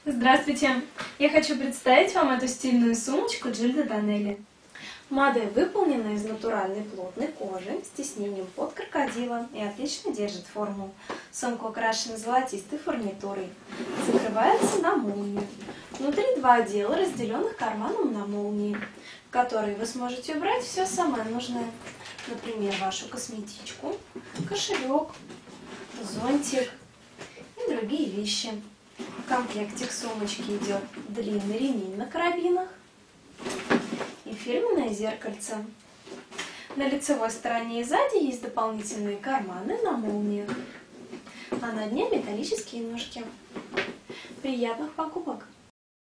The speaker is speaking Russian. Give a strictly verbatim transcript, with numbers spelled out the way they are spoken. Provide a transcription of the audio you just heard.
Здравствуйте! Я хочу представить вам эту стильную сумочку Джильда Данелли. Модель выполнена из натуральной плотной кожи с тиснением под крокодила и отлично держит форму. Сумка украшена золотистой фурнитурой. Закрывается на молнию. Внутри два отдела, разделенных карманом на молнии, в которые вы сможете убрать все самое нужное. Например, вашу косметичку, кошелек, зонтик и другие вещи. В комплекте к сумочке идет длинный ремень на карабинах и фирменное зеркальце. На лицевой стороне и сзади есть дополнительные карманы на молниях, а на дне металлические ножки. Приятных покупок!